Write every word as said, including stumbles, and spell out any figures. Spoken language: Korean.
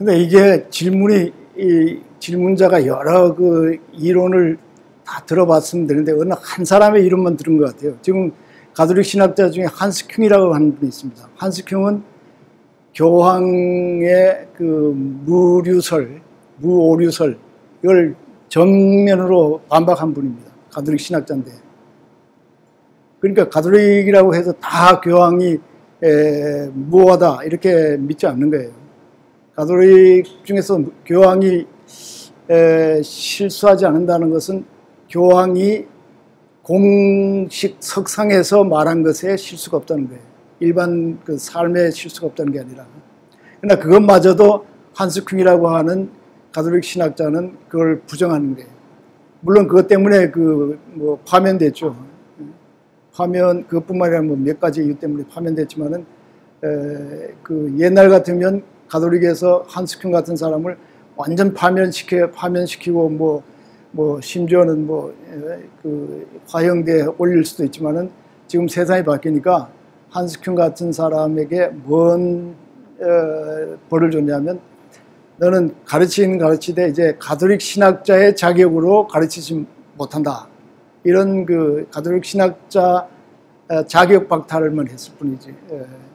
근데 이게 질문이, 이 질문자가 여러 그 이론을 다 들어봤으면 되는데 어느 한 사람의 이름만 들은 것 같아요. 지금 가톨릭 신학자 중에 한스 큉이라고 하는 분이 있습니다. 한스 큉은 교황의 그 무류설, 무오류설 이걸 정면으로 반박한 분입니다. 가톨릭 신학자인데. 그러니까 가톨릭이라고 해서 다 교황이 에, 무오하다 이렇게 믿지 않는 거예요. 가톨릭 중에서 교황이 에, 실수하지 않는다는 것은 교황이 공식 석상에서 말한 것에 실수가 없다는 거예요. 일반 그 삶에 실수가 없다는 게 아니라. 그러나 그것마저도 한스 큉이라고 하는 가톨릭 신학자는 그걸 부정하는 거예요. 물론 그것 때문에 그 뭐 파면됐죠. 파면 그것뿐만 아니라 뭐 몇 가지 이유 때문에 파면됐지만은 에, 그 옛날 같으면 가톨릭에서 한스 큉 같은 사람을 완전 파면시켜 파면시키고 뭐 뭐 심지어는 뭐 그 화형대에 올릴 수도 있지만은 지금 세상이 바뀌니까 한스 큉 같은 사람에게 뭔 어, 벌을 줬냐면 너는 가르치는 가르치되 이제 가톨릭 신학자의 자격으로 가르치지 못한다. 이런 그 가톨릭 신학자 자격 박탈만 했을 뿐이지. 예.